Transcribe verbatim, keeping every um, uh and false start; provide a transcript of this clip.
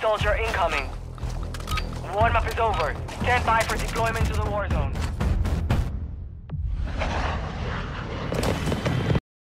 soldier incoming. Warm-up is over. Stand by for deployment to the war zone.